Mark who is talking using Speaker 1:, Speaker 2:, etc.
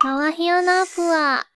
Speaker 1: マワヒヨナープは